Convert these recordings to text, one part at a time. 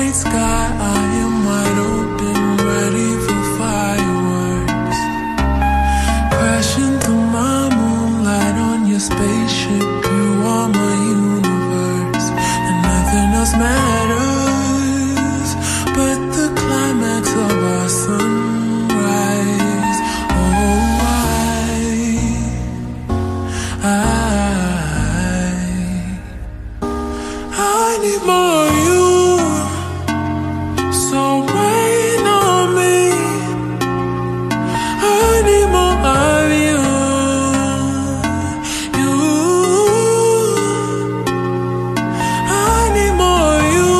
night sky, I am wide open, ready for fireworks. Crashing through my moonlight on your spaceship, you are my universe, and nothing else matters but the climax of our sunrise. Oh, I need more of you, so rain on me. I need more of you, you. I need more of you,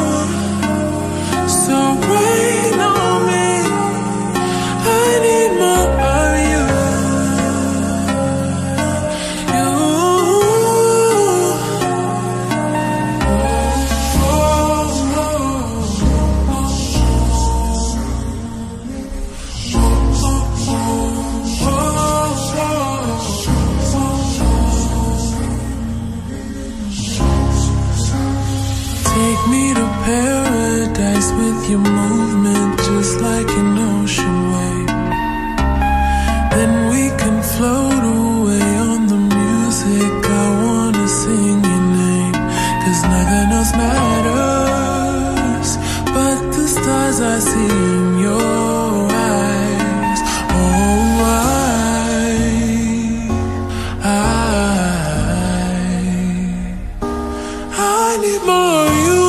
so rain on me. I need more of you, you. Take me to paradise with your movement, just like an ocean wave. Then we can float away on the music. I wanna sing your name, 'cause nothing else matters but the stars I see in your eyes. Oh, I need more of you,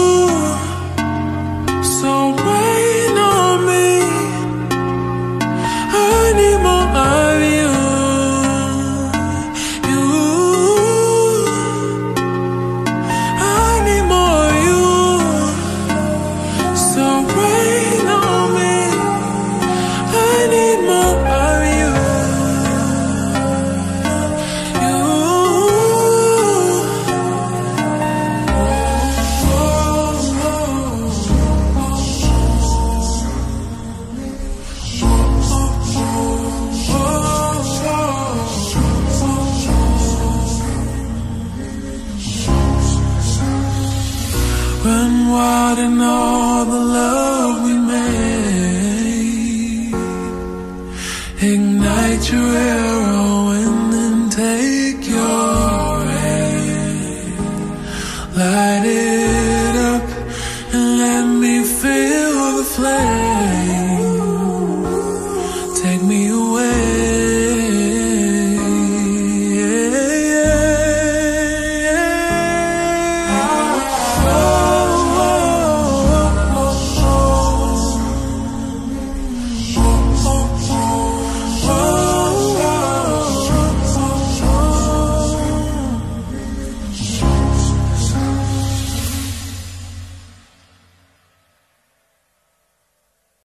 so rain on me. I need more of you, you. I need more of you, so rain on me. I need more of you, you. Run wild in all the love we made. Ignite your